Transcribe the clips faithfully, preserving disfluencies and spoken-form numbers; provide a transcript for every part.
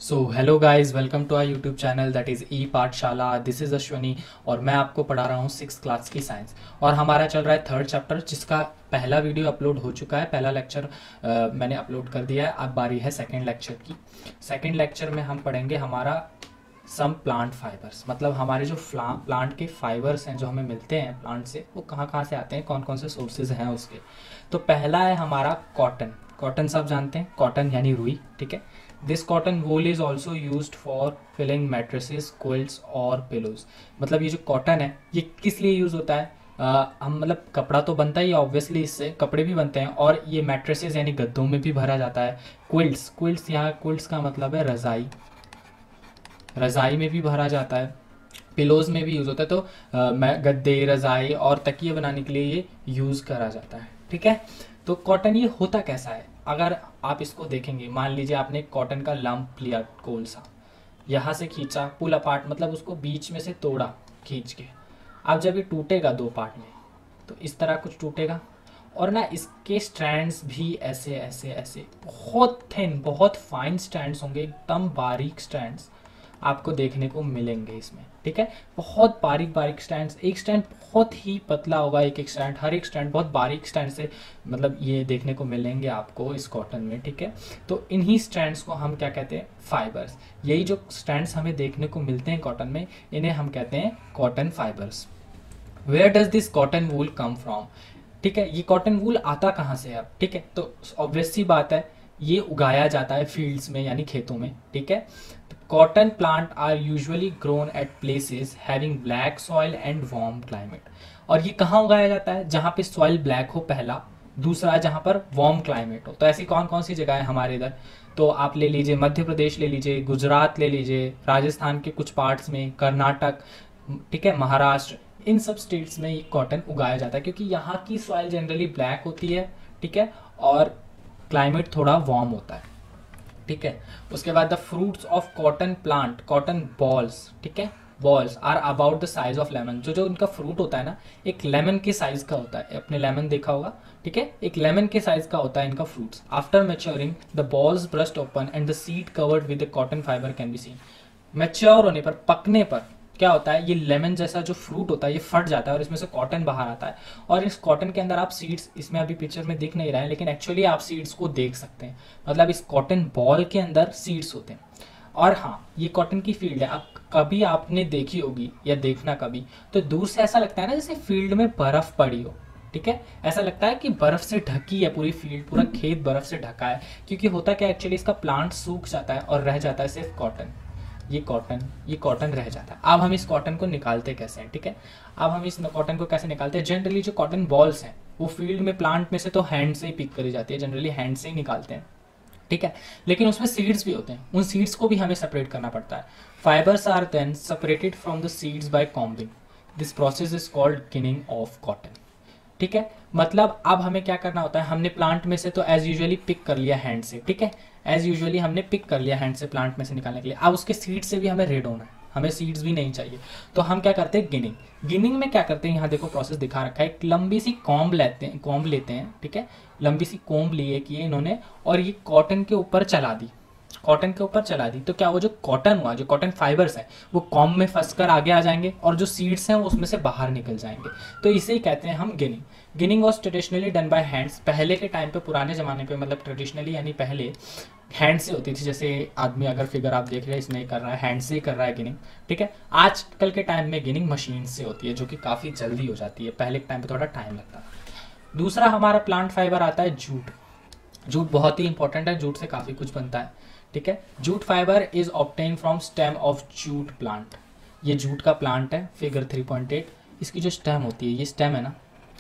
So hello guys, welcome to our YouTube channel that is e Pathshala. This is Ashwani और मैं आपको पढ़ा रहा हूँ सिक्स क्लास की साइंस। और हमारा चल रहा है थर्ड चैप्टर, जिसका पहला वीडियो अपलोड हो चुका है। पहला लेक्चर मैंने अपलोड कर दिया है। अब बारी है सेकंड लेक्चर की। सेकंड लेक्चर में हम पढ़ेंगे हमारा सम प्लांट फाइबर्स, मतलब हमारे जो प्लांट के फाइबर्स हैं जो हमें मिलते हैं प्लांट से, वो कहाँ कहाँ से आते हैं, कौन कौन से सोर्सेज हैं उसके। तो पहला है हमारा कॉटन। कॉटन सब जानते हैं, कॉटन यानी रुई, ठीक है। This cotton wool is also use for filling mattresses, quilts और पिलोज। मतलब ये जो कॉटन है ये किस लिए यूज होता है? आ, हम मतलब कपड़ा तो बनता ही है ऑब्वियसली, इससे कपड़े भी बनते हैं, और ये मैट्रेसेस यानी गद्दों में भी भरा जाता है। क्विल्ट्स क्विल्ट्स यहाँ क्विल्ट्स का मतलब है रजाई, रजाई में भी भरा जाता है। पिलोज में भी यूज होता है। तो आ, मैं गद्दे, रजाई और तकिए बनाने के लिए ये यूज करा जाता है, ठीक है। तो कॉटन ये होता कैसा है? अगर आप इसको देखेंगे, मान लीजिए आपने कॉटन का लंप लिया, गोल सा, यहाँ से खींचा पुल अपार्ट, मतलब उसको बीच में से तोड़ा खींच के। अब जब ये टूटेगा दो पार्ट में, तो इस तरह कुछ टूटेगा, और ना इसके स्ट्रैंड्स भी ऐसे ऐसे ऐसे बहुत थिन, बहुत फाइन स्ट्रैंड्स होंगे, एकदम बारीक स्ट्रैंड्स आपको देखने को मिलेंगे इसमें, ठीक है। बहुत बारीक बारीक स्ट्रैंड्स, एक स्ट्रैंड बहुत ही पतला होगा, एक एक स्ट्रैंड, हर एक स्ट्रैंड बहुत बारीक स्ट्रैंड से मतलब ये देखने को मिलेंगे आपको इस कॉटन में, ठीक है। तो इन्हीं स्ट्रैंड्स को हम क्या कहते हैं? फाइबर्स। यही जो स्ट्रैंड्स हमें देखने को मिलते हैं कॉटन में, इन्हें हम कहते हैं cotton fibres. Where does this cotton wool come from? ठीक है, ये कॉटन वूल आता कहाँ से है? ठीक है, तो ऑब्वियस सी बात है, ये उगाया जाता है फील्ड्स में यानी खेतों में, ठीक है। Cotton plant are usually grown at places having black soil and warm climate. और ये कहाँ उगाया जाता है? जहाँ पे सॉइल ब्लैक हो पहला, दूसरा जहाँ पर वार्म क्लाइमेट हो। तो ऐसी कौन कौन सी जगह है हमारे इधर? तो आप ले लीजिए मध्य प्रदेश, ले लीजिए गुजरात, ले लीजिए राजस्थान के कुछ पार्ट्स में, कर्नाटक, ठीक है, महाराष्ट्र, इन सब स्टेट्स में ये कॉटन उगाया जाता है, क्योंकि यहाँ की सॉइल जनरली ब्लैक होती है, ठीक है, और क्लाइमेट थोड़ा वार्म होता है, ठीक है। उसके बाद the fruits of cotton plant, cotton balls, ठीक है, balls are about the size of lemon. जो जो उनका फ्रूट होता है ना, एक लेमन के साइज का होता है। आपने लेमन देखा होगा, ठीक है, एक लेमन के साइज का होता है इनका fruits. After maturing the balls burst open and the seed covered with cotton fibre can be seen. Mature होने पर, पकने पर क्या होता है, ये लेमन जैसा जो फ्रूट होता है ये फट जाता है और इसमें से कॉटन बाहर आता है। और इस कॉटन के अंदर आप सीड्स, इसमें अभी पिक्चर में दिख नहीं रहा है, लेकिन एक्चुअली आप सीड्स को देख सकते हैं। मतलब इस कॉटन बॉल के अंदर सीड्स होते हैं। और हाँ, ये कॉटन की फील्ड है। अब कभी आपने देखी होगी या देखना कभी, तो दूर से ऐसा लगता है ना जैसे फील्ड में बर्फ पड़ी हो, ठीक है। ऐसा लगता है कि बर्फ से ढकी है पूरी फील्ड, पूरा खेत बर्फ से ढका है। क्योंकि होता क्या, एक्चुअली इसका प्लांट सूख जाता है और रह जाता है सिर्फ कॉटन। ये कॉटन ये कॉटन रह जाता है। अब हम इस कॉटन को निकालते कैसे हैं? ठीक है, अब हम इस कॉटन को कैसे निकालते हैं? जनरली जो कॉटन बॉल्स हैं वो फील्ड में, प्लांट में से तो हैंड से ही पिक करी जाती है, जनरली हैंड से ही निकालते हैं, ठीक है। लेकिन उसमें सीड्स भी होते हैं, उन सीड्स को भी हमें सेपरेट करना पड़ता है। Fibres are then separated from the seeds by combing. This process is called ginning of cotton, ठीक है। मतलब अब हमें क्या करना होता है, हमने प्लांट में से तो एज यूजुअली पिक कर लिया हैंड से, ठीक है, एज यूजुअली हमने पिक कर लिया हैंड से प्लांट में से निकालने के लिए। अब उसके सीड से भी हमें रेड होना है, हमें सीड्स भी नहीं चाहिए। तो हम क्या करते हैं, गिनिंग। गिनिंग में क्या करते हैं, यहाँ देखो प्रोसेस दिखा रखा है। एक लंबी सी कॉम्ब लेते हैं, कॉम्ब लेते हैं, ठीक है, लंबी सी कॉम्ब लिए किए इन्होंने, और ये कॉटन के ऊपर चला दी, कॉटन के ऊपर चला दी। तो क्या, वो जो कॉटन हुआ, जो कॉटन फाइबर्स हैं, वो कॉम्ब में फंस कर आगे आ जाएंगे, और जो सीड्स हैं वो उसमें से बाहर निकल जाएंगे। तो इसे ही कहते हैं हम ginning. Ginning was traditionally done by hands. पहले के टाइम पे, पुराने जमाने पे, मतलब ट्रेडिशनली यानी पहले हैंड से होती थी। जैसे आदमी, अगर फिगर आप देख रहे हैं इसमें कर रहा है, हैंड से ही कर रहा है गिनिंग, ठीक है। आजकल के टाइम में गिनिंग मशीन से होती है, जो कि काफ़ी जल्दी हो जाती है। पहले के टाइम पे थोड़ा टाइम लगता था। दूसरा हमारा प्लांट फाइबर आता है जूट। जूट बहुत ही इंपॉर्टेंट है, जूट से काफ़ी कुछ बनता है, ठीक है। Jute fibre is obtain from stem of jute plant. ये जूट का प्लांट है, फिगर थ्री पॉइंट एट। इसकी जो स्टेम होती है, ये स्टेम है ना,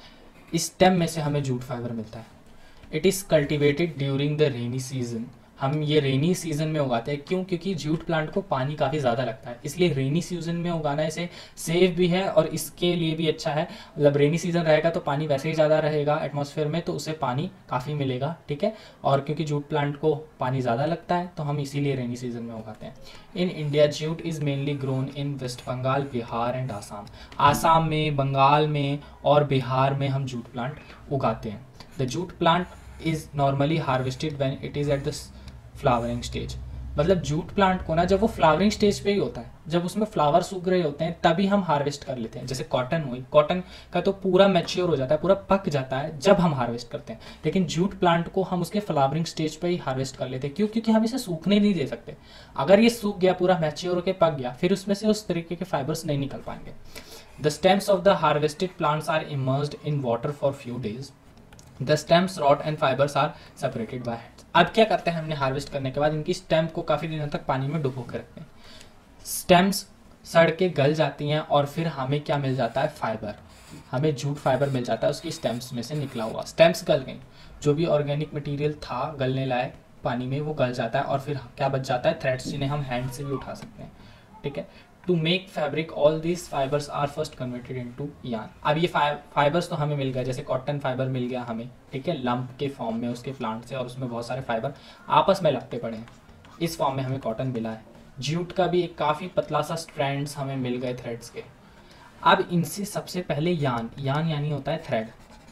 इस स्टेम में से हमें जूट फाइबर मिलता है। It is cultivated during the rainy season. हम ये रेनी सीजन में उगाते हैं। क्यों? क्योंकि जूट प्लांट को पानी काफ़ी ज़्यादा लगता है, इसलिए रेनी सीजन में उगाना इसे सेफ भी है और इसके लिए भी अच्छा है। मतलब रेनी सीजन रहेगा तो पानी वैसे ही ज़्यादा रहेगा एटमॉस्फेयर में, तो उसे पानी काफ़ी मिलेगा, ठीक है। और क्योंकि जूट प्लांट को पानी ज़्यादा लगता है, तो हम इसीलिए रेनी सीजन में उगाते हैं। In India jute is mainly grown in West Bengal, Bihar and Assam. Assam में, बंगाल में और बिहार में हम जूट प्लांट उगाते हैं। The jute plant is normally harvested when it is at the flowering stage. मतलब जूट प्लांट को ना जब वो फ्लावरिंग स्टेज पे ही होता है, जब उसमें फ्लावर सूख रहे होते हैं तभी हम हार्वेस्ट कर लेते हैं। जैसे कॉटन हुई, कॉटन का तो पूरा मैच्योर हो जाता है, पूरा पक जाता है जब हम हार्वेस्ट करते हैं, लेकिन जूट प्लांट को हम उसके फ्लावरिंग स्टेज पे ही हार्वेस्ट कर लेते हैं। क्यों? क्योंकि हम इसे सूखने नहीं दे सकते। अगर ये सूख गया, पूरा मैच्योर होकर पक गया, फिर उसमें से उस तरीके के फाइबर्स नहीं निकल पाएंगे। The stems of the harvested plants are immersed in water for few days. The stems, rot and fibres are separated by hands. अब क्या करते हैं, हमने हार्वेस्ट करने के बाद इनकी स्टेम को काफ़ी दिनों तक पानी में डुबो के रखते हैं। स्टेम्स सड़ के गल जाती हैं और फिर हमें क्या मिल जाता है, फाइबर। हमें जूट फाइबर मिल जाता है उसकी स्टेम्स में से निकला हुआ। स्टेम्स गल गई, जो भी ऑर्गेनिक मटेरियल था गलने लायक पानी में वो गल जाता है, और फिर क्या बच जाता है, थ्रेड्स, जिन्हें हम हैंड से भी उठा सकते हैं। ठीक है। To make fabric all this fibres are first converted into yarn. अब ये फाइबर्स तो हमें मिल गया, जैसे कॉटन फाइबर मिल गया हमें, ठीक है, लंप के फॉर्म में उसके प्लांट से, और उसमें बहुत सारे फाइबर आपस में लपटे पड़े हैं, इस फॉर्म में हमें कॉटन मिला है। जूट का भी एक काफ़ी पतला सा स्ट्रैंड्स हमें मिल गए थ्रेड्स के। अब इनसे सबसे पहले यान, यान यानी होता है थ्रेड।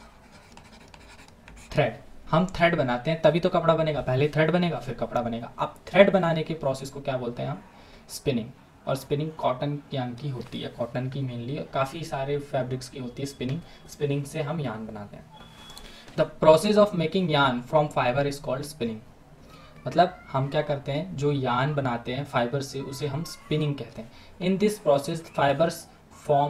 थ्रेड हम थ्रेड बनाते हैं तभी तो कपड़ा बनेगा, पहले थ्रेड बनेगा फिर कपड़ा बनेगा। अब थ्रेड बनाने के प्रोसेस को क्या बोलते हैं हम, स्पिनिंग। और स्पिनिंग कॉटन यान की होती है, कॉटन की मेनली, काफ़ी सारे फैब्रिक्स की होती है स्पिनिंग। स्पिनिंग से हम यान बनाते हैं। The process of making yarn from fibre is called spinning. मतलब हम क्या करते हैं, जो यान बनाते हैं फाइबर से, उसे हम स्पिनिंग कहते हैं। In this process fibres form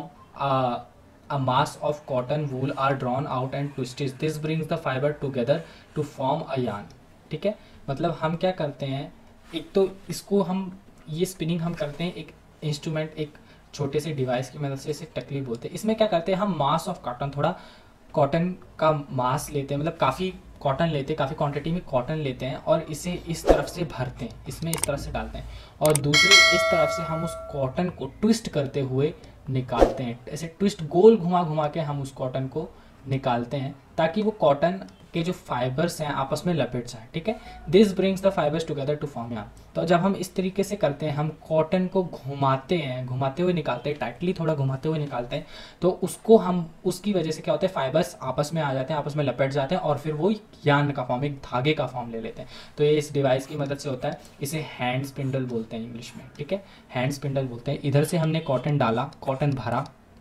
a mass of cotton wool are drawn out and twisted. This brings the fiber together to form a yarn. ठीक है, मतलब हम क्या करते हैं, एक तो इसको हम, ये स्पिनिंग हम करते हैं एक इंस्ट्रूमेंट, एक छोटे से डिवाइस की मदद से, इसे टकली बोलते हैं। इसमें क्या करते हैं, हम मास ऑफ कॉटन, थोड़ा कॉटन का मास लेते हैं, मतलब काफ़ी कॉटन लेते हैं, काफ़ी क्वांटिटी में कॉटन लेते हैं, और इसे इस तरफ से भरते हैं, इसमें इस तरफ से डालते हैं, और दूसरी इस तरफ से हम उस कॉटन को ट्विस्ट करते हुए निकालते हैं। ऐसे ट्विस्ट, गोल घुमा घुमा के हम उस कॉटन को निकालते हैं, ताकि वो कॉटन के जो फाइबर्स हैं आपस में लपेट जाए। ठीक है, this brings the fibres together to form yarn. तो जब हम इस तरीके से करते हैं, हम कॉटन को घुमाते हैं, घुमाते हुए निकालते हैं, टाइटली थोड़ा घुमाते हुए निकालते हैं, तो उसको हम, उसकी वजह से क्या होता है, फाइबर्स आपस में आ जाते हैं, आपस में लपेट जाते हैं, और फिर वो यार्न का फॉर्म, एक धागे का फॉर्म ले लेते हैं। तो ये इस डिवाइस की मदद से होता है। इसे हैंड स्पिंडल बोलते हैं इंग्लिश में। ठीक है, हैंड स्पिंडल बोलते हैं। इधर से हमने कॉटन डाला, कॉटन भरा,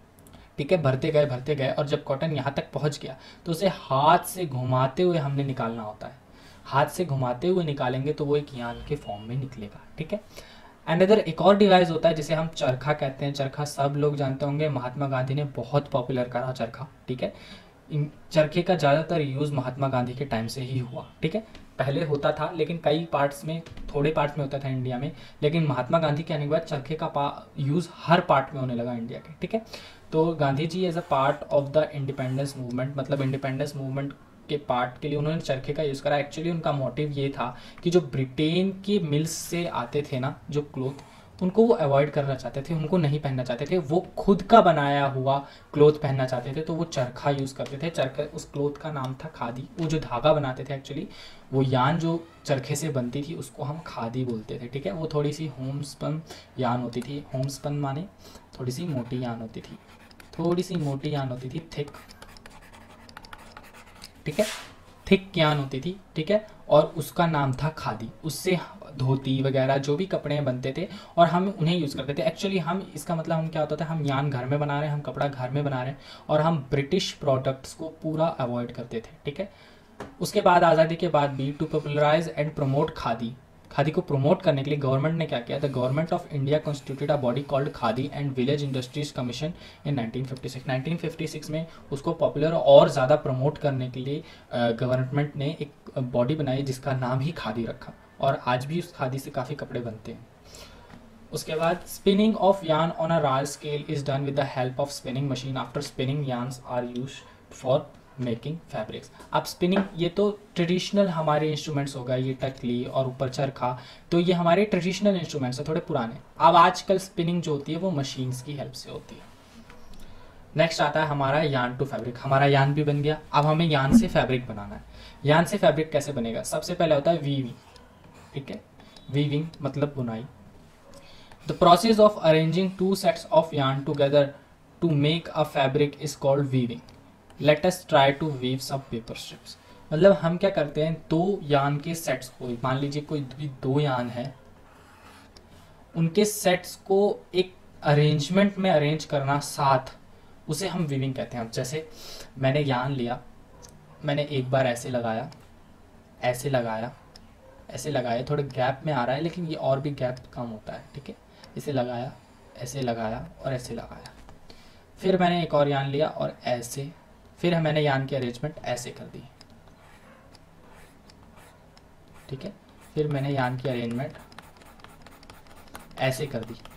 ठीक है, भरते गए भरते गए, और जब कॉटन यहाँ तक पहुँच गया तो उसे हाथ से घुमाते हुए हमने निकालना होता है। हाथ से घुमाते हुए निकालेंगे तो वो एक यार्न के फॉर्म में निकलेगा। ठीक है, एंड अदर एक और डिवाइस होता है जिसे हम चरखा कहते हैं। चरखा सब लोग जानते होंगे, महात्मा गांधी ने बहुत पॉपुलर करा चरखा। ठीक है, इन चरखे का ज़्यादातर यूज़ महात्मा गांधी के टाइम से ही हुआ। ठीक है, पहले होता था लेकिन कई पार्ट्स में, थोड़े पार्ट्स में होता था इंडिया में, लेकिन महात्मा गांधी के आने के बाद चरखे का यूज़ हर पार्ट में होने लगा इंडिया के। ठीक है, तो Gandhi ji as a part of the independence movement, मतलब इंडिपेंडेंस मूवमेंट के पार्ट के लिए उन्होंने चरखे का यूज़ करा। एक्चुअली उनका मोटिव ये था कि जो ब्रिटेन की मिल्स से आते थे ना जो क्लोथ, उनको वो अवॉइड करना चाहते थे, उनको नहीं पहनना चाहते थे, वो खुद का बनाया हुआ क्लोथ पहनना चाहते थे, तो वो चरखा यूज़ करते थे। चरखा, उस क्लोथ का नाम था खादी। वो जो धागा बनाते थे एक्चुअली, वो यान जो चरखे से बनती थी उसको हम खादी बोलते थे। ठीक है, वो थोड़ी सी होमस्पन यान होती थी। होमस्पन माने थोड़ी सी मोटी यान होती थी, थोड़ी सी मोटी यान होती थी, थिक। ठीक है, थिक यान होती थी। ठीक है, और उसका नाम था खादी। उससे धोती वगैरह जो भी कपड़े बनते थे और हम उन्हें यूज़ करते थे। एक्चुअली हम, इसका मतलब हम क्या होता था, हम यान घर में बना रहे हैं, हम कपड़ा घर में बना रहे हैं, और हम ब्रिटिश प्रोडक्ट्स को पूरा अवॉइड करते थे। ठीक है, उसके बाद आज़ादी के बाद भी to popularise and promote khadi, khadi को प्रमोट करने के लिए गवर्नमेंट ने क्या किया, the government of India constituted a body called khadi and village industries commission in nineteen fifty six. Nineteen fifty six में उसको पॉपुलर और ज़्यादा प्रमोट करने के लिए गवर्नमेंट ने एक बॉडी बनाई जिसका नाम ही खादी रखा, और आज भी उस खादी से काफ़ी कपड़े बनते हैं। उसके बाद spinning of yarn on a large scale is done with the help of spinning machine. After spinning yarns are used for making fabrics. अब स्पिनिंग, ये तो ट्रेडिशनल हमारे इंस्ट्रूमेंट्स हो गए, ये टकली और ऊपर चरखा, तो ये हमारे ट्रेडिशनल इंस्ट्रूमेंट्स हैं, थोड़े पुराने। अब आजकल स्पिनिंग जो होती है वो मशीन्स की हेल्प से होती है। नेक्स्ट आता है हमारा यार्न टू फैब्रिक। हमारा यार्न भी बन गया, अब हमें यार्न से फैब्रिक बनाना है। यार्न से फैब्रिक कैसे बनेगा, सबसे पहले होता है वीविंग। ठीक है, वीविंग मतलब बुनाई। The process of arranging two sets of yarn together to make a fabric is called weaving. Let us try to weave some paper strips. मतलब हम क्या करते हैं, दो यार्न के सेट्स को, मान लीजिए कोई भी दो यार्न है, उनके सेट्स को एक अरेंजमेंट में अरेंज करना साथ, उसे हम वीविंग कहते हैं। अब जैसे मैंने यान लिया, मैंने एक बार ऐसे लगाया, ऐसे लगाया, ऐसे लगाया, थोड़े गैप में आ रहा है लेकिन ये और भी गैप कम होता है, ठीक है। इसे लगाया, ऐसे लगाया और ऐसे लगाया, फिर मैंने एक और यान लिया और ऐसे, फिर मैंने यान की अरेंजमेंट ऐसे कर दी, ठीक है। फिर मैंने यान की अरेंजमेंट ऐसे कर दी,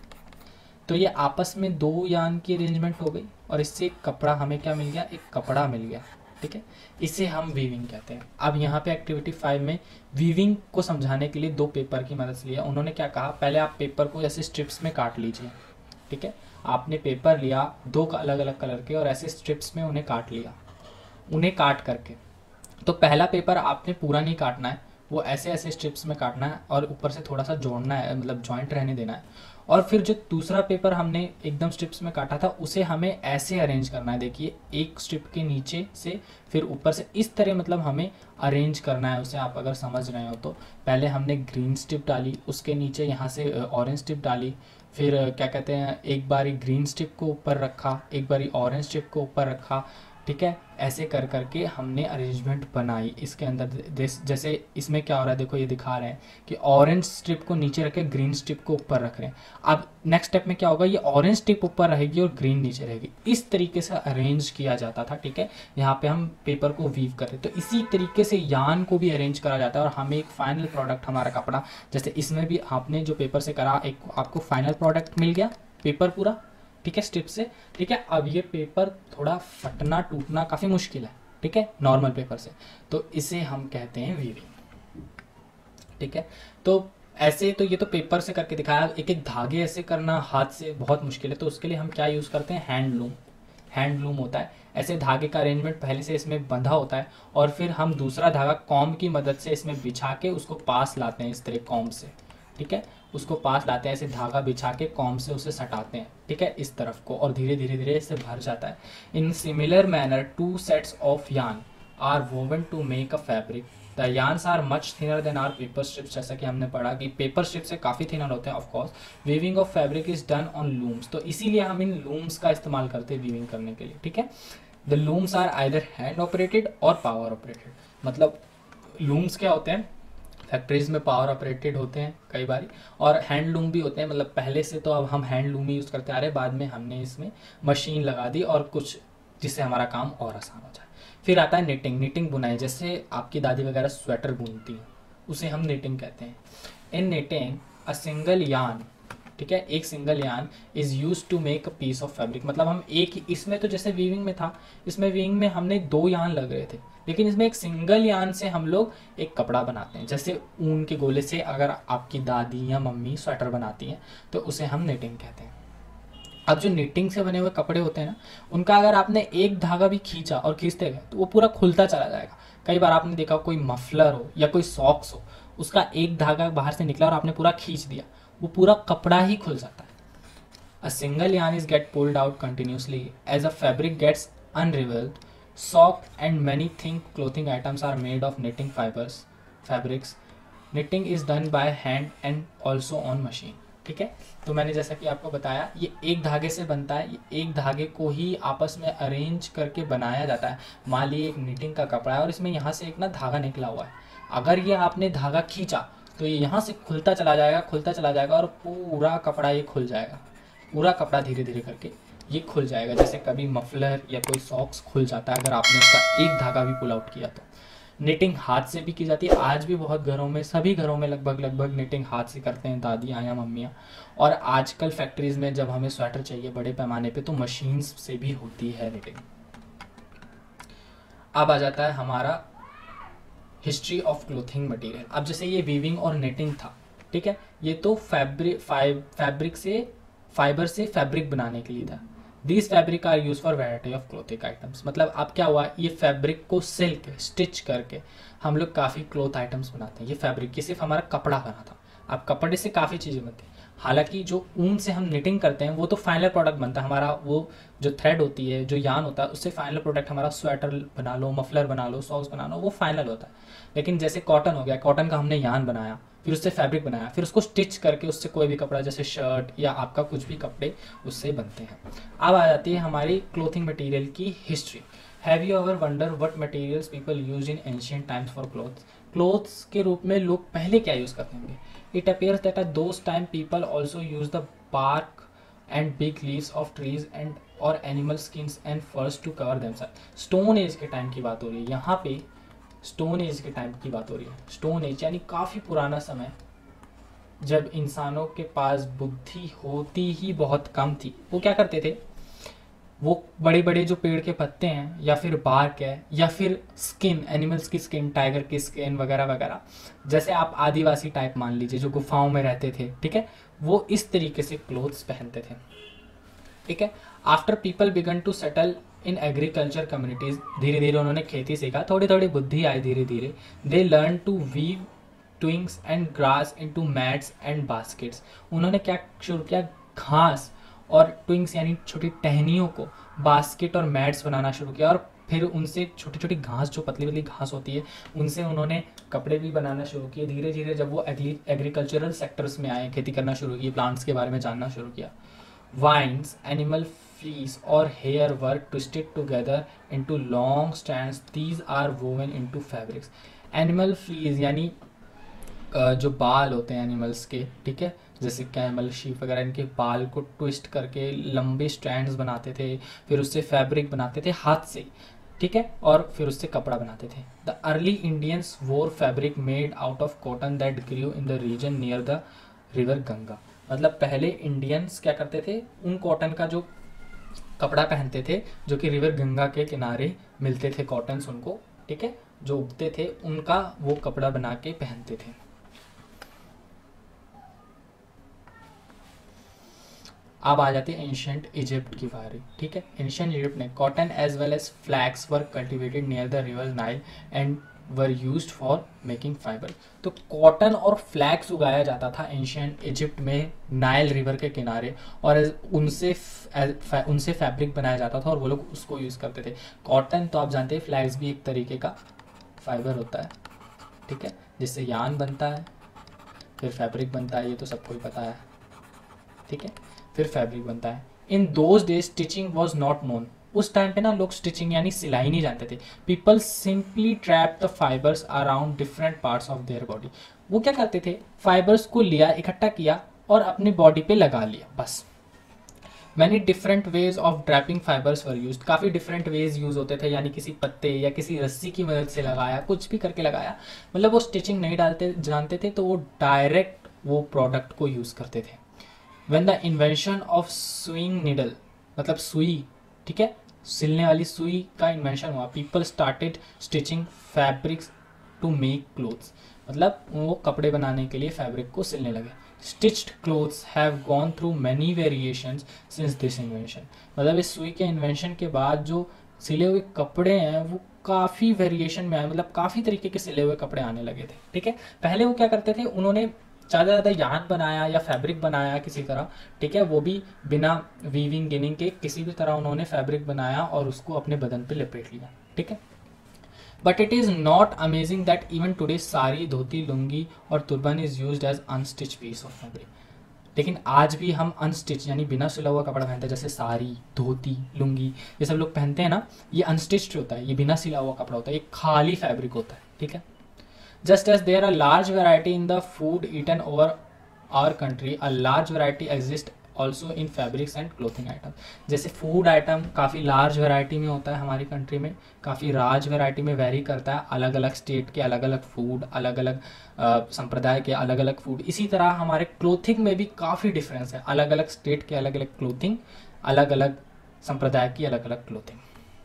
तो ये आपस में दो यान की अरेंजमेंट हो गई और इससे एक कपड़ा, हमें क्या मिल गया, एक कपड़ा मिल गया, ठीक है। इसे हम वीविंग कहते हैं। अब यहाँ पे एक्टिविटी फाइव में वीविंग को समझाने के लिए दो पेपर की मदद लिया। उन्होंने क्या कहा, पहले आप पेपर को ऐसे स्ट्रिप्स में काट लीजिए, ठीक है। आपने पेपर लिया दो अलग अलग कलर के और ऐसे स्ट्रिप्स में उन्हें काट लिया। उन्हें काट करके, तो पहला पेपर आपने पूरा नहीं काटना है, वो ऐसे ऐसे स्ट्रिप्स में काटना है और ऊपर से थोड़ा सा जोड़ना है, मतलब जॉइंट रहने देना है। और फिर जो दूसरा पेपर हमने एकदम स्ट्रिप्स में काटा था उसे हमें ऐसे अरेंज करना है। देखिए, एक स्ट्रिप के नीचे से फिर ऊपर से, इस तरह मतलब हमें अरेंज करना है उसे। आप अगर समझ रहे हो तो पहले हमने ग्रीन स्ट्रिप डाली, उसके नीचे यहाँ से ऑरेंज स्ट्रिप डाली, फिर क्या कहते हैं, एक बारी ग्रीन स्ट्रिप को ऊपर रखा, एक बारी ऑरेंज स्ट्रिप को ऊपर रखा, ठीक है। ऐसे कर करके हमने अरेंजमेंट बनाई इसके अंदर। जैसे इसमें क्या हो रहा है, देखो ये दिखा रहे हैं कि ऑरेंज स्ट्रिप को नीचे रखे, ग्रीन स्ट्रिप को ऊपर रख रहे हैं। अब नेक्स्ट स्टेप में क्या होगा, ये ऑरेंज स्ट्रिप ऊपर रहेगी और ग्रीन नीचे रहेगी। इस तरीके से अरेंज किया जाता था, ठीक है। यहाँ पे हम पेपर को वीव कर रहे हैं, तो इसी तरीके से यान को भी अरेंज करा जाता है और हमें एक फाइनल प्रोडक्ट, हमारा कपड़ा, जैसे इसमें भी आपने जो पेपर से करा, एक आपको फाइनल प्रोडक्ट मिल गया, पेपर पूरा, ठीक है, स्ट्रिप से, ठीक है। अब ये पेपर थोड़ा फटना टूटना काफ़ी मुश्किल है, ठीक है, नॉर्मल पेपर से, तो इसे हम कहते हैं वीविंग, ठीक है। तो ऐसे, तो ये तो पेपर से करके दिखाया। एक एक धागे ऐसे करना हाथ से बहुत मुश्किल है, तो उसके लिए हम क्या यूज़ करते हैं, हैंडलूम। हैंडलूम होता है, ऐसे धागे का अरेंजमेंट पहले से इसमें बंधा होता है और फिर हम दूसरा धागा कॉम की मदद से इसमें बिछा के उसको पास लाते हैं, इस तरह कॉम से, ठीक है, उसको पास लाते हैं, ऐसे धागा बिछा के कॉम से उसे सटाते हैं, ठीक है, इस तरफ को, और धीरे धीरे धीरे इससे भर जाता है। In similar manner two sets of yarn are woven to make a fabric. The yarns are much thinner than are paper strips. जैसा कि हमने पढ़ा कि पेपर स्ट्रिप से काफ़ी थिनर होते हैं of course. Weaving of fabric is done on looms, तो इसीलिए हम इन लूम्स का इस्तेमाल करते हैं वीविंग करने के लिए, ठीक है। The looms are either hand operated or power operated. मतलब लूम्स क्या होते हैं, फैक्ट्रीज में पावर ऑपरेटेड होते हैं कई बार, और हैंडलूम भी होते हैं। मतलब पहले से तो अब हम हैंडलूम ही यूज़ करते आ रहे हैं, बाद में हमने इसमें मशीन लगा दी और कुछ, जिससे हमारा काम और आसान हो जाए। फिर आता है निटिंग। निटिंग बुनाई, जैसे आपकी दादी वगैरह स्वेटर बुनती हैं, उसे हम निटिंग कहते हैं। इन निटिंग अ सिंगल यान, ठीक है, एक single yarn is use to make a piece of fabric. मतलब हम एक ही, इसमें तो जैसे वीविंग में था, इसमें वीविंग में हमने दो यान लग रहे थे, लेकिन इसमें एक सिंगल यान से हम लोग एक कपड़ा बनाते हैं। जैसे ऊन के गोले से अगर आपकी दादी या मम्मी स्वेटर बनाती हैं तो उसे हम निटिंग कहते हैं। अब जो निटिंग से बने हुए कपड़े होते हैं ना, उनका अगर आपने एक धागा भी खींचा और खींचते गए तो वो पूरा खुलता चला जाएगा। कई बार आपने देखा कोई मफलर हो या कोई सॉक्स हो, उसका एक धागा बाहर से निकला और आपने पूरा खींच दिया, वो पूरा कपड़ा ही खुल जाता है। A single yarn is get pulled out continuously as a fabric gets unraveled. Sock and many thin clothing items are made of knitting fibers, fabrics. Knitting is done by hand and also on machine. ठीक है, तो मैंने जैसा कि आपको बताया, ये एक धागे से बनता है, ये एक धागे को ही आपस में अरेंज करके बनाया जाता है। मान लीजिए एक निटिंग का कपड़ा है और इसमें यहाँ से एक ना धागा निकला हुआ है, अगर ये आपने धागा खींचा तो ये यहाँ से खुलता चला जाएगा, खुलता चला जाएगा और पूरा कपड़ा ये खुल जाएगा, पूरा कपड़ा धीरे धीरे करके ये खुल जाएगा। जैसे कभी मफलर या कोई सॉक्स खुल जाता है अगर आपने उसका एक धागा भी पुल आउट किया तो। निटिंग हाथ से भी की जाती है, आज भी बहुत घरों में, सभी घरों में लगभग लगभग निटिंग हाथ से करते हैं दादियाँ या मम्मियाँ। और आजकल फैक्ट्रीज में जब हमें स्वेटर चाहिए बड़े पैमाने पे तो मशीन्स से भी होती है निटिंग। अब आ जाता है हमारा हिस्ट्री ऑफ क्लोथिंग मटेरियल। अब जैसे ये वीविंग और निटिंग था, ठीक है, ये तो फैब्रिक फैब्रिक से फाइबर से फैब्रिक बनाने के लिए था। These fabric are use for variety of clothing items. मतलब अब क्या हुआ, ये फैब्रिक को सिल्क स्टिच करके हम लोग काफ़ी क्लोथ आइटम्स बनाते हैं। ये फैब्रिक ये सिर्फ हमारा कपड़ा बना था, अब कपड़े से काफ़ी चीज़ें बनती हैं। हालांकि जो ऊन से हम निटिंग करते हैं वो तो फाइनल प्रोडक्ट बनता है हमारा, वो जो थ्रेड होती है, जो यान होता है, उससे फाइनल प्रोडक्ट हमारा स्वेटर बना लो, मफलर बना लो, सॉक्स बना लो, वो फाइनल होता है। लेकिन जैसे कॉटन हो गया, कॉटन का हमने यान बनाया, फिर उससे फैब्रिक बनाया, फिर उसको स्टिच करके उससे कोई भी कपड़ा जैसे शर्ट या आपका कुछ भी कपड़े उससे बनते हैं। अब आ जाती है हमारी क्लोथिंग मटेरियल की history. Have you ever wonder what materials people use in ancient times for clothes? Clothes के रूप में लोग पहले क्या यूज़ करते होंगे? It appears that at those time people also use the bark and big leaves of trees and or animal skins and furs to cover themselves. Stone age के time की बात हो रही है यहाँ पे, स्टोन एज के टाइम की बात हो रही है। स्टोन एज यानी काफ़ी पुराना समय, जब इंसानों के पास बुद्धि होती ही बहुत कम थी। वो क्या करते थे, वो बड़े बड़े जो पेड़ के पत्ते हैं या फिर बार्क है या फिर स्किन, एनिमल्स की स्किन, टाइगर की स्किन वगैरह वगैरह, जैसे आप आदिवासी टाइप मान लीजिए जो गुफाओं में रहते थे, ठीक है, वो इस तरीके से क्लोथ्स पहनते थे, ठीक है। After people began to settle in agriculture communities, धीरे धीरे उन्होंने खेती सीखा, थोड़ी थोड़ी बुद्धि आई धीरे धीरे। They learn to weave twigs and grass into mats and baskets. उन्होंने क्या शुरू किया, घास और ट्विंग्स यानी छोटी टहनियों को बास्केट और मैट्स बनाना शुरू किया, और फिर उनसे छोटी छोटी घास, जो पतली पतली घास होती है, उनसे उन्होंने कपड़े भी बनाना शुरू किए। धीरे धीरे जब वो एग्रीकल्चरल सेक्टर्स में आए, खेती करना शुरू की, प्लांट्स के बारे में जानना शुरू किया। Vines, animal fleece or hair were twisted together into long strands, these are woven into fabrics. Animal fleece यानी जो बाल होते हैं एनिमल्स के, ठीक है, जैसे कैमल, शीप वगैरह, इनके बाल को ट्विस्ट करके लंबे स्ट्रैंड्स बनाते थे, फिर उससे फैब्रिक बनाते थे हाथ से, ठीक है, और फिर उससे कपड़ा बनाते थे। The early Indians wore fabric made out of cotton that grew in the region near the river Ganga. मतलब पहले इंडियंस क्या करते थे, उन कॉटन का जो कपड़ा पहनते थे जो कि रिवर गंगा के किनारे मिलते थे, कॉटन्स उनको, ठीक है, जो उगते थे, उनका वो कपड़ा बना के पहनते थे। अब आ जाते हैं एंशियंट इजिप्ट की बारी, ठीक है। एंशियंट इजिप्ट में cotton as well as flax were cultivated near the river Nile and were used for making fibre. तो कॉटन और फ्लैक्स उगाया जाता था एंशियंट इजिप्ट में नाइल रिवर के किनारे, और उनसे उनसे फैब्रिक बनाया जाता था और वो लोग उसको यूज़ करते थे। कॉटन तो आप जानते हैं, फ्लैक्स भी एक तरीके का फाइबर होता है, ठीक है, जिससे यान बनता है, फिर फैब्रिक बनता है, ये तो सबको ही पता है, ठीक है, फिर फैब्रिक बनता है। In those days stitching was not known. उस टाइम पे ना लोग स्टिचिंग यानी सिलाई नहीं जानते थे। People simply drape the fibres around different parts of their body. वो क्या करते थे, फाइबर्स को लिया, इकट्ठा किया और अपनी बॉडी पे लगा लिया, बस। Many different ways of draping fibres were use. काफ़ी डिफरेंट वेज यूज होते थे, यानी किसी पत्ते या किसी रस्सी की मदद से लगाया, कुछ भी करके लगाया। मतलब वो स्टिचिंग नहीं डालते जानते थे, तो वो डायरेक्ट वो प्रोडक्ट को यूज़ करते थे। When the invention of sewing needle, मतलब सुई, ठीक है, सिलने वाली सुई का इन्वेंशन हुआ, people started stitching fabrics to make clothes। मतलब वो कपड़े बनाने के लिए फैब्रिक को सिलने लगे। Stitched clothes have gone through many variations since this invention। मतलब इस सुई के इन्वेंशन के बाद जो सिले हुए कपड़े हैं वो काफ़ी वेरिएशन में आए, मतलब काफ़ी तरीके के सिले हुए कपड़े आने लगे थे, ठीक है। पहले वो क्या करते थे, उन्होंने ज़्यादा ज़्यादा यान बनाया या फैब्रिक बनाया किसी तरह, ठीक है, वो भी बिना वीविंग गिनिंग के, किसी भी तरह उन्होंने फैब्रिक बनाया और उसको अपने बदन पे लपेट लिया, ठीक है। But it is not amazing that even today sari, dhoti, lungi और turban is used as unstitch piece of fabric. लेकिन आज भी हम अनस्टिच यानी बिना सिला हुआ कपड़ा पहनते हैं, जैसे साड़ी, धोती, लुंगी, ये सब लोग पहनते हैं ना, ये अनस्टिच्ड होता है, ये बिना सिला हुआ कपड़ा होता है, ये खाली फैब्रिक होता है, ठीक है। Just as there are large variety in the food eaten over our country, a large variety exists also in fabrics and clothing items। जैसे फूड आइटम काफ़ी लार्ज वैरायटी में होता है हमारी कंट्री में, काफ़ी लार्ज वैरायटी में वेरी करता है, अलग अलग स्टेट के अलग अलग फूड, अलग अलग संप्रदाय के अलग अलग फूड। इसी तरह हमारे क्लोथिंग में भी काफ़ी डिफरेंस है, अलग अलग स्टेट के अलग अलग क्लोथिंग, अलग अलग संप्रदाय की अलग अलग क्लोथिंग।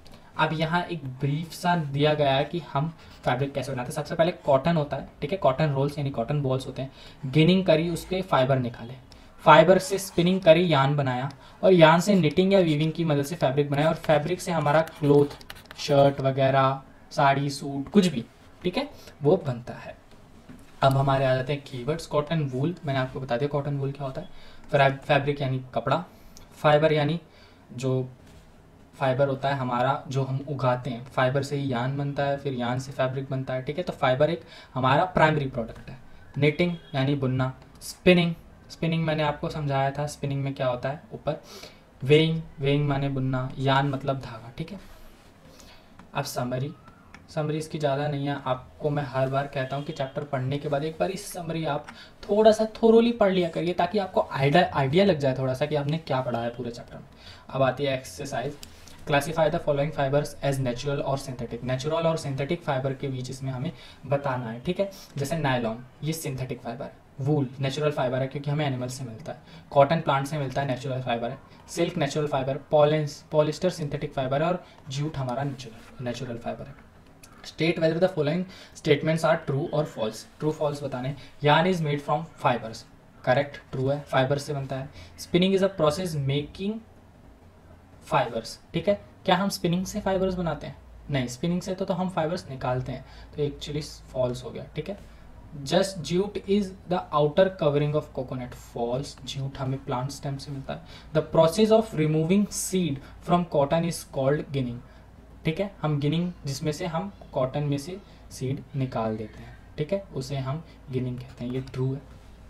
अब यहाँ एक ब्रीफ सा दिया गया है कि हम फैब्रिक कैसे बनाते हैं। सबसे पहले कॉटन होता है, ठीक है, कॉटन रोल्स यानी कॉटन बॉल्स होते हैं। गिनिंग करी, उसके फाइबर निकाले, फाइबर से स्पिनिंग करी, यान बनाया, और यान से निटिंग या वीविंग की मदद से फैब्रिक बनाया, और फैब्रिक से हमारा क्लोथ, शर्ट वगैरह, साड़ी, सूट, कुछ भी, ठीक है, वो बनता है। अब हमारे आ जाते हैं कीवर्ड्स। कॉटन वूल, मैंने आपको बता दिया कॉटन वूल क्या होता है। फैब्रिक यानी कपड़ा, फाइबर यानी जो फाइबर होता है हमारा जो हम उगाते हैं, फाइबर से ही यान बनता है, फिर यान से फैब्रिक बनता है, ठीक है। तो फाइबर एक हमारा प्राइमरी प्रोडक्ट है। निटिंग यानी बुनना, स्पिनिंग, स्पिनिंग मैंने आपको समझाया था स्पिनिंग में क्या होता है ऊपर, वेइंग, वेइंग माने बुनना, यान मतलब धागा, ठीक है। अब समरी, समरी इसकी ज़्यादा नहीं है, आपको मैं हर बार कहता हूँ कि चैप्टर पढ़ने के बाद एक बार इस समरी आप थोड़ा सा थोरोली पढ़ लिया करिए ताकि आपको आइडिया आइडिया लग जाए थोड़ा सा कि आपने क्या पढ़ा है पूरे चैप्टर में। अब आती है exercise, classify the following fibres as natural और सिंथेटिक। नेचुरल और सिंथेटिक फाइबर के बीच इसमें हमें बताना है, ठीक है। जैसे नायलॉन, ये सिंथेटिक फाइबर है, वूल नेचुरल फाइबर है क्योंकि हमें एनिमल से मिलता है, कॉटन प्लांट से मिलता है, नेचुरल फाइबर है, सिल्क नेचुरल फाइबर, पॉलेंस पॉलिस्टर सिंथेटिक फाइबर है और जूट हमारा नेचुरल नेचुरल फाइबर है। State whether the following statements are true or false, true false बताने। Yarn is made from fibres, correct, true है, फाइबर से बनता है। Spinning is a process making fibres, ठीक है। क्या हम स्पिनिंग से फाइबर्स बनाते हैं? नहीं, स्पिनिंग से तो, तो हम फाइबर्स निकालते हैं, तो एक्चुअली फॉल्स हो गया, ठीक है। Just jute is the outer covering of coconut, false, jute हमें प्लांट स्टेम से मिलता है। The process of removing seed from cotton is called ginning, ठीक है। हम गिनिंग, जिसमें से हम कॉटन में से सीड निकाल देते हैं, ठीक है, उसे हम गिनिंग कहते हैं, ये ट्रू है।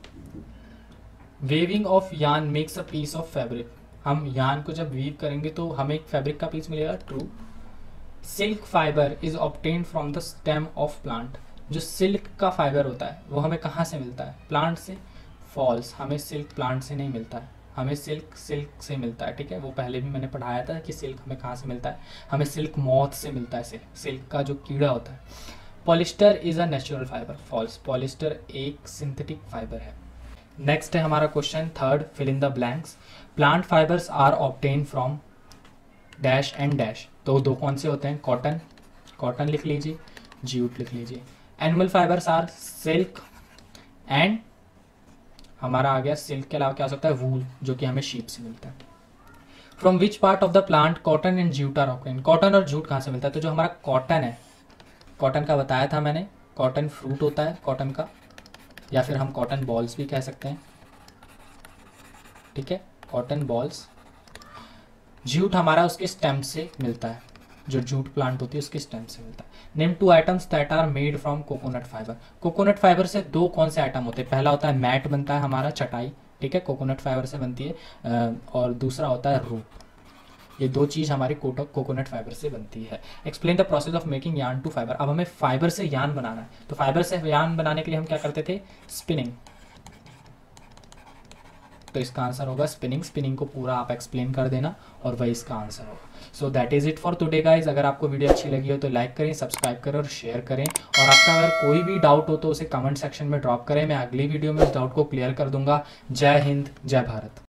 Weaving of yarn makes a piece of fabric, हम यार्न को जब वीव करेंगे तो हमें एक फैब्रिक का पीस मिलेगा, true. Silk fibre is obtained from the stem of plant, जो सिल्क का फाइबर होता है वो हमें कहाँ से मिलता है? प्लांट से, फॉल्स, हमें सिल्क प्लांट से नहीं मिलता है, हमें सिल्क सिल्क से मिलता है, ठीक है। वो पहले भी मैंने पढ़ाया था कि सिल्क हमें कहाँ से मिलता है, हमें सिल्क मॉथ से मिलता है, सिल्क सिल्क का जो कीड़ा होता है। Polyester is a natural fibre, false, polyester एक सिंथेटिक फाइबर है। नेक्स्ट है हमारा question third, fill in the blanks. Plant fibres are obtain from dash and dash, तो दो कौन से होते हैं? कॉटन, कॉटन लिख लीजिए, जूट लिख लीजिए। Animal fibres are silk and, हमारा आ गया सिल्क के अलावा क्या हो सकता है? वूल, जो कि हमें शीप से मिलता है। From which part of the plant cotton and jute are obtain, cotton और जूट कहाँ से मिलता है? तो जो हमारा कॉटन है, कॉटन का बताया था मैंने, कॉटन फ्रूट होता है कॉटन का, या फिर हम कॉटन बॉल्स भी कह सकते हैं, ठीक है, कॉटन बॉल्स। जूट हमारा उसके स्टेम से मिलता है, जो जूट प्लांट होती है उसके स्टेम से मिलता है। Name two items that are made from coconut fibre, coconut fibre से दो कौन से आइटम होते हैं? पहला होता है मैट बनता है हमारा, चटाई, ठीक है, कोकोनट फाइबर से बनती है, और दूसरा होता है रोप। ये दो चीज़ हमारी कोकोनट फाइबर से बनती है। Explain the process of making yarn to fibre, अब हमें फाइबर से यार्न बनाना है, तो फाइबर से यार्न बनाने के लिए हम क्या करते थे? स्पिनिंग, तो इसका आंसर होगा स्पिनिंग। स्पिनिंग को पूरा आप एक्सप्लेन कर देना और वही इसका आंसर होगा। So that is it for today guys. अगर आपको वीडियो अच्छी लगी हो तो लाइक करें, सब्सक्राइब करें और शेयर करें, और आपका अगर कोई भी डाउट हो तो उसे कमेंट सेक्शन में ड्रॉप करें, मैं अगली वीडियो में उस डाउट को क्लियर कर दूंगा। जय हिंद, जय भारत।